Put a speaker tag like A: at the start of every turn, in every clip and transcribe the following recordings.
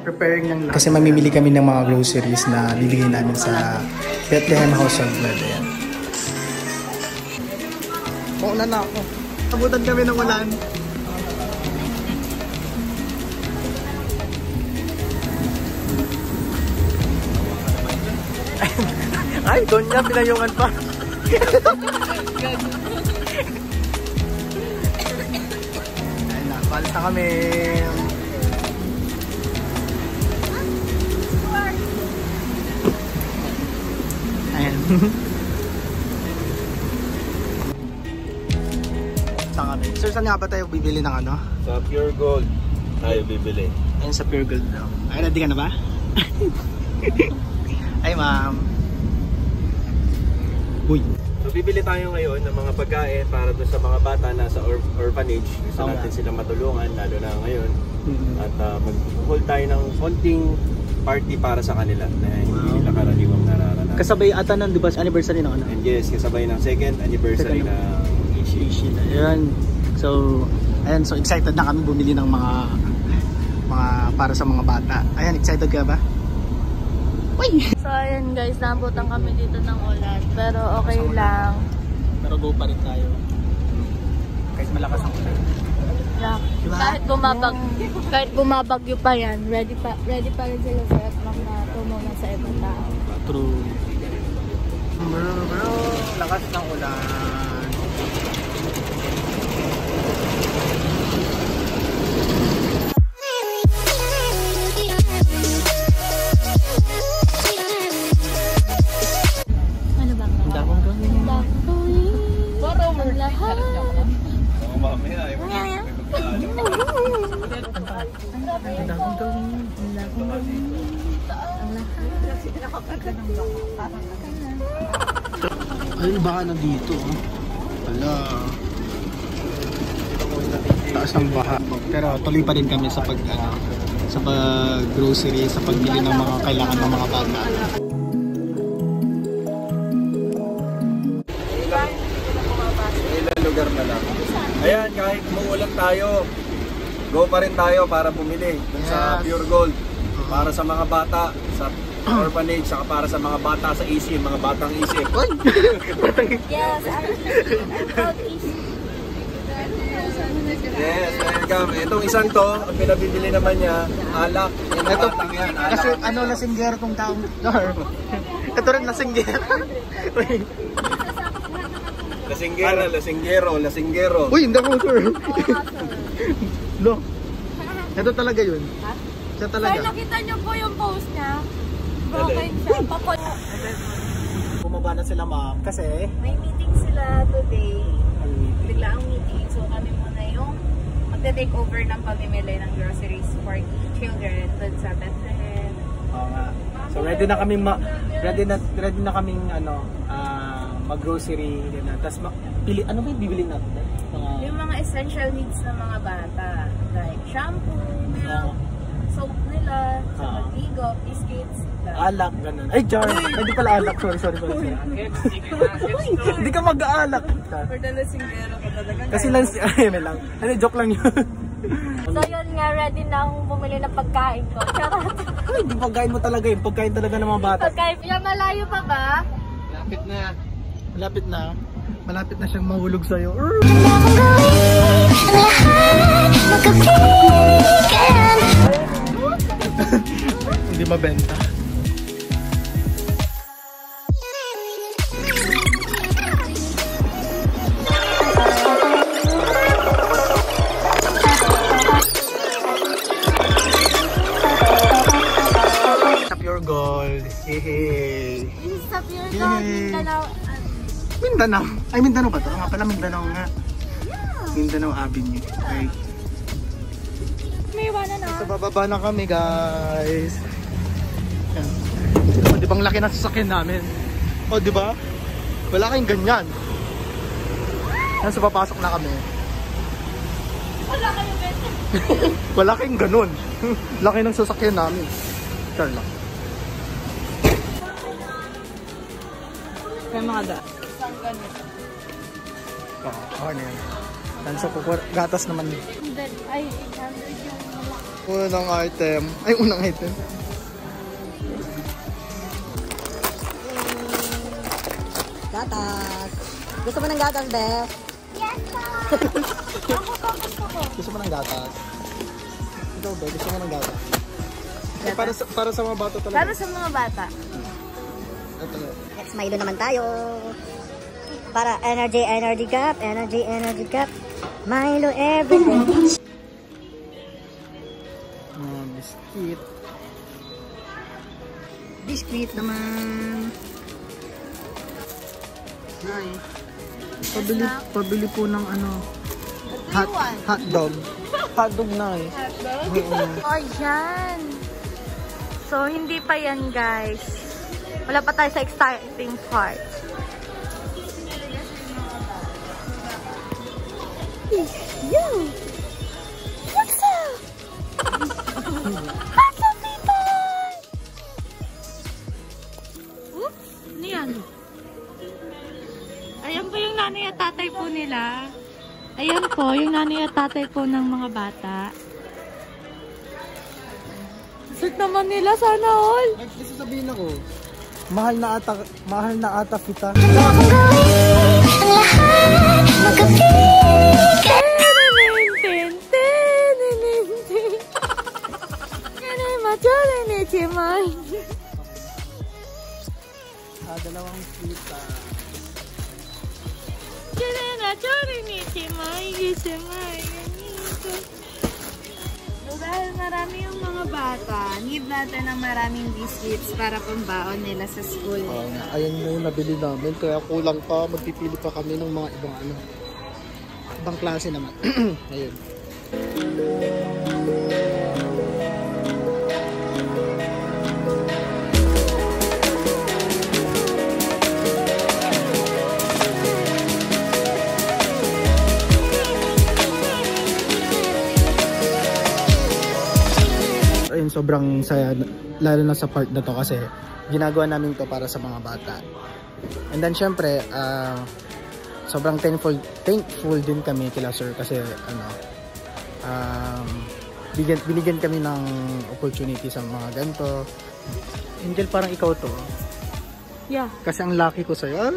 A: preparing ng lunch. Kasi mamimili kami ng mga groceries na bibigyan namin sa Bethlehem House of Bread. Ayan. Mauna na ako. Abutan kami ng ulan. Ay, doon niya pinayungan pa. Ayun na, palis na kami. Ayan. Saan kami? Sir, saan nga ba tayo bibili ng ano?
B: Sa Pure Gold tayo bibili.
A: Ayun sa Pure Gold daw. Ay, ready ka na ba? Ay, ma'am. Uy.
B: So bibili tayo ngayon ng mga pagkain para doon sa mga bata na sa orphanage. Gusto natin silang matulungan, lalo na ngayon. At mag-hold tayo ng konting party para sa kanila na hindi nila karaniwang nararanasan.
A: Kasabay ata ng, di ba, anniversary ng ano?
B: And yes, kasabay ng second anniversary ng Ishi.
A: Ayan. So, ayan, so excited na kami bumili ng mga para sa mga bata. Ayan, excited ka ba? Uy!
C: So ayan guys, nabutan kami dito ng ulan, pero okay lang.
A: Pero go pa rin tayo. Kahit malakas ang ulan.
C: Yeah. Diba? Kahit bumabagyo pa yan, ready pa rin sila sa FMAC na tumulong sa ibang tao.
A: True. Bro, lakas ng ulan. Ayun, baka nandito. Hala. Taas ng baha. Pero tuloy pa rin kami sa pag-grocery, sa pagbili ng mga kailangan ng mga bata.
B: Ilang lugar na lang. Ayan, kahit umuulan tayo, go pa rin tayo para bumili sa Pure Gold. Para sa mga bata, sa orphanage, saka para sa mga bata sa isip, mga batang isip.
C: Yes,
B: Yes, welcome. Itong isang to, ang pinabibili naman niya, alak. Ito, yan, alak.
A: Kasi ano, lasinggero tong taong Dar. Ito rin lasinggero.
B: Lasinggero.
A: Uy, hindi ako sir. No. Ito talaga yun. Siya talaga.
C: Sir, nakita niyo po yung post niya? Broken siya.
A: Bumaba na sila ma'am kasi
C: may meeting sila today. Bigla ang meeting. So kami muna yung magte-take over ng pamimili ng groceries for children dun sa Bethlehem.
A: Oo nga. So ready na kami mag-grocery na. Tapos pili ano ba yung bibili natin?
C: Yung mga essential needs ng mga bata, like shampoo, milk, soap nila, ligo, biscuits,
A: alak, ganun. Ay, jar! Hindi pala alak. Sorry. Hindi ka mag-aalak.
C: For the lasinggero ka talaga.
A: Kasi lang, ano, joke lang yun.
C: So yun nga, ready na akong bumili ng pagkain ko. Charot.
A: Ay, hindi pagkain mo talaga yun. Pagkain talaga ng mga bata.
C: Pagkain. Yung malayo pa ba?
A: Malapit na siyang mahulog sa'yo. Hindi mabenta. Sa Pure Gold. Hey.
C: Sa Pure Gold,
A: Mindanao. Ay, Mindanao ba ito? Nga pala, Mindanao nga. Mindanao Avenue. Okay.
C: May iwanan na.
A: So, bababa na kami, guys. Yan. O, di bang laki ng sasakyan namin? O, di ba? Wala kayong ganyan. Yan, so papasok na kami.
C: Wala kayong ganyan.
A: Wala kayong ganun. Laki ng sasakyan namin. Char lang.
C: May mga da.
A: Oo, ano yan. Yan, so gatas naman.
C: Ay, 800 yung
A: Unang item. Ay, unang item.
D: Gatas. Gusto mo ng gatas, Beth?
C: Yes, po!
A: Gusto mo ng gatas? Ikaw, Beth, gusto mo ng gatas? Eh, para sa mga bata talaga.
C: Para sa mga bata.
A: Ito.
D: Next, Milo naman tayo. Para energy cup. Energy cup. Milo everyday.
A: Biscuit.
D: Biscuit naman.
A: Pabili po ng ano, hotdog. Hotdog na eh.
C: Oh, yan. So, hindi pa yan, guys. Wala pa tayo sa exciting part. Yo! What's up? What's up, people? Oops! Ano yan? Ayan po yung nanay at tatay po nila. Ayan po, yung nanay at tatay po ng mga bata. Sweet naman nila, sana all.
A: Ay, kasi sabihin ako, mahal na ata kita. Dalawang kita.
C: So, dahil marami yung mga bata, need natin ng maraming biscuits para pambaon nila sa school.
A: Ayan yung nabili namin, kaya kulang pa, magpipili pa kami ng mga ibang klase naman. Ayun. Sobrang saya, lalo na sa part na to kasi ginagawa namin to para sa mga bata. And then syempre, sobrang thankful din kami kila sir kasi binigyan kami ng opportunity sa mga ganito. Angel, parang ikaw to.
C: Yeah.
A: Kasi ang lucky ko sa'yo.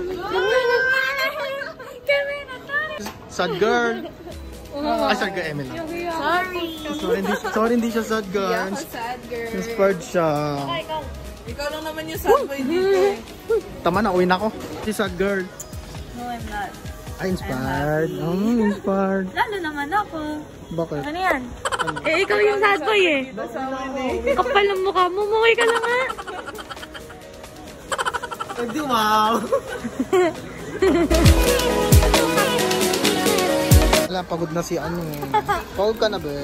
A: Sad girl. Ay, sad girl, Emil. Sorry, hindi siya sad girl.
C: Yeah, sad girl.
A: Inspired siya.
E: Ikaw lang naman yung sad boy dito.
A: Tama na, uwi na ako. Si sad girl.
C: No, I'm not.
A: Ay, inspired. Inspired.
C: Lalo naman ako.
A: Bakit?
C: Ano yan? Eh, ikaw yung sad boy eh. Kapal ng mukha mo. Muwi ka lang nga.
A: Hindi, wow. Wala, pagod na si ano. Pagod ka na, be.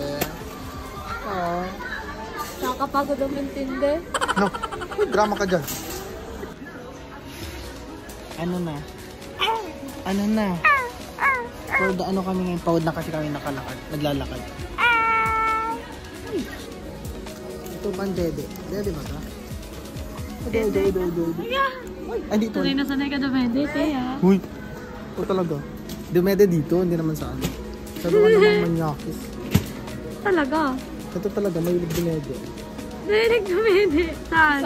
C: Nakakapagod ang intindi.
A: No, drama ka dyan. Ano na? For the ano kami ngayon, pagod na kasi kami naglalakad. Ito man, Dede. Dede ba ka? Dede. Ay, dito.
C: Sanay na sanay ka dumede, Teya.
A: Uy, ito talaga. Dumede dito, hindi naman sa ano. Sabi ko namang manyakis.
C: Talaga?
A: Ito talaga, may dumede.
C: Dinig dumede. Saan?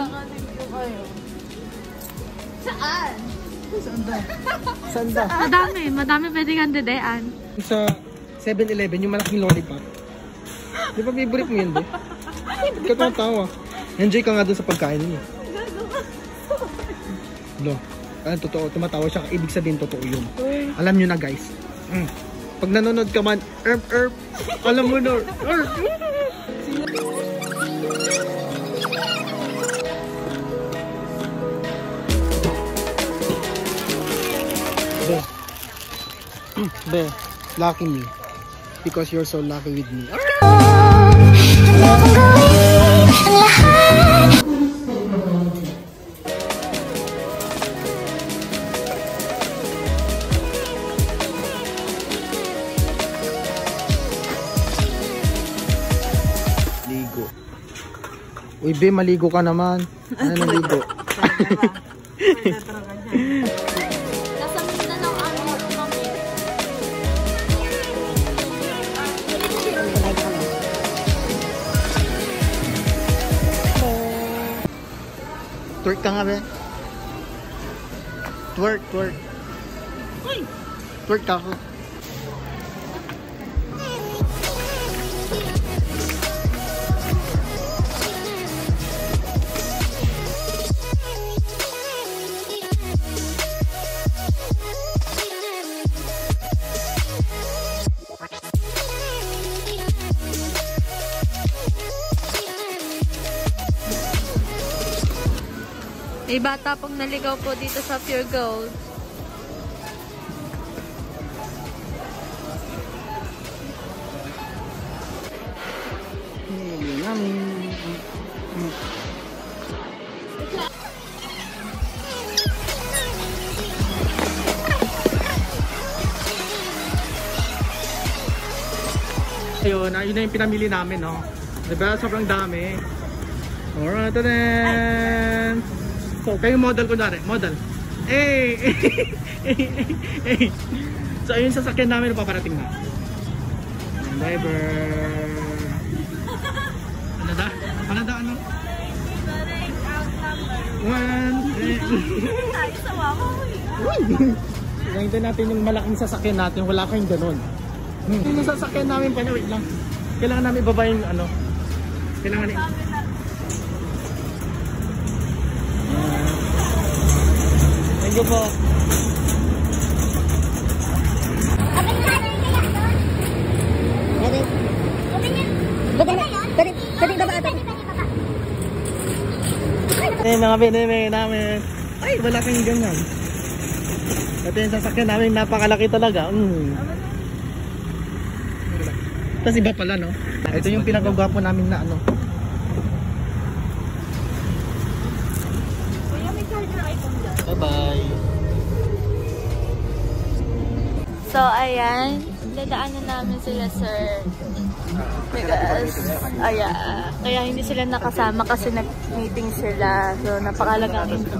C: Saan?
A: Saan ba?
C: Madami pwedeng kandidean.
A: Sa 7-Eleven, yung malaking lollipop. Di ba favorite mo yun, be? Ba't ka tumatawa? Enjoy ka nga dun sa pagkain niya. Lo, totoo, tumatawa siya. Ibig sabihin, totoo yun. Alam nyo na, guys. Pag nanonood ka man, alam mo na, Be, lucky me. Because you're so lucky with me. Ligo. Uy, Be, maligo ka naman. Ano naligo?
C: Nasa Mindanao ang maro kami.
A: Twerk ka nga, be. Twerk. Uy! Twerk ka ako.
E: May bata pong naligaw po dito sa Pure Gold.
A: Ayun, yun na yung pinamili namin, no? Diba? Sobrang dami. Alright, then. So, kayo model kunwari. Model. Hey! So, ayun sasakyan namin na paparating na. Driver. Ano? One. Hintay natin yung malaking sasakyan natin. Wala kayong ganun. Yung sasakyan namin pa, wait lang. Kailangan namin ibaba yung ano. Kailangan thank you po. Mga binibigay namin. Ay, wala kayong ganyan. Ito yung sasakyan namin, napakalaki talaga. Tapos iba pala, no? Ito yung pinagagwapo namin na ano. Bye-bye.
E: So, ayan. Dadaanan namin sila, sir. Because, kaya hindi sila nakasama kasi nag-meeting sila. So, napakalagang ito.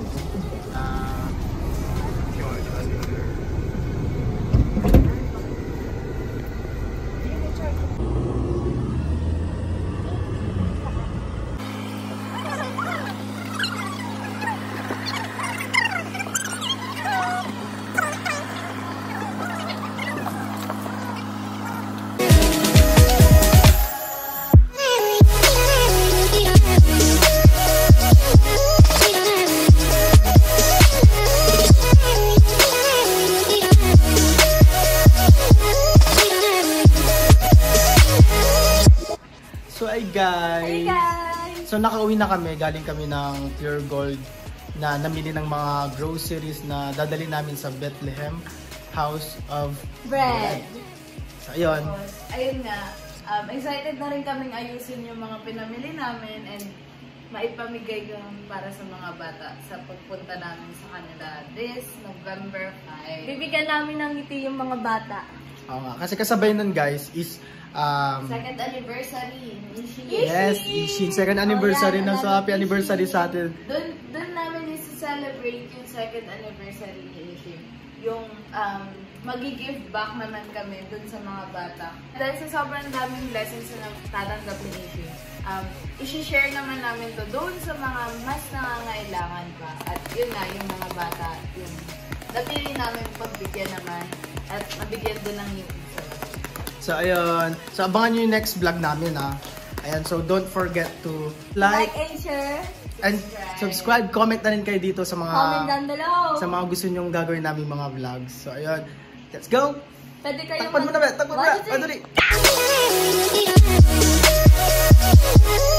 A: Guys. So nakauwi na kami, galing kami ng Pure Gold na namili ng mga groceries na dadali namin sa Bethlehem House of Bread. So ayun.
C: Ayun nga, excited na rin kaming ayusin yung mga pinamili namin and maipamigay kami para sa mga bata sa pagpunta namin sa kanila this November 5.
E: Bibigyan namin ng ngiti yung mga bata.
A: Oo nga, kasi kasabay nun guys is
C: second anniversary.
A: Yes, Ishin. Second anniversary na. So happy anniversary sa atin.
C: Doon namin i-celebrate yung second anniversary ni Ishin. Yung magi-give back naman kami dun sa mga bata. Dahil sa sobrang daming lessons na tatanggap ni Ishin, i-share naman namin to doon sa mga mas nangangailangan pa. At yun na, yung mga bata, yung napili namin pagbigyan naman at mabigyan din ng yung isa.
A: So ayun, so abangan nyo yung next vlog namin ha. Ayan, so don't forget to like
E: and share.
A: And subscribe, comment na rin kayo dito sa mga
E: Comment down below.
A: sa mga gusto nyong gagawin namin mga vlogs. So ayun, let's go!
E: Pwede kayo
A: Takpan mo na ba? Takpan mo na! Madali!